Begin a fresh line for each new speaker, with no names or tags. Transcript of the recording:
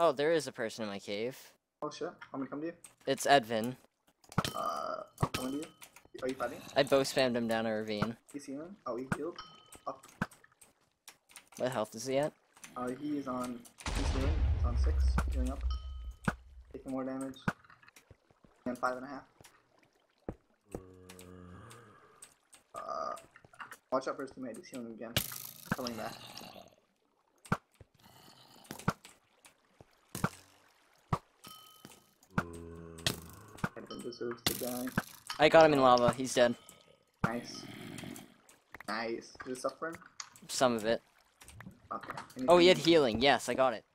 Oh, there is a person in my cave.
Oh shit, I'm gonna come to you.
It's Edvin.
I'm coming to you. Are you fighting?
I bow spammed him down a ravine.
You see him? Oh, he healed. Up.
What health is he at?
He is on. He's healing. He's on 6. Healing up. Taking more damage. And 5.5. Watch out for his teammate. He's healing again. Coming back. Edvin deserves to die.
I got him in lava. He's dead.
Nice. Nice. Is it suffering?
Some of it.
Okay.
Oh, he had healing. Yes, I got it.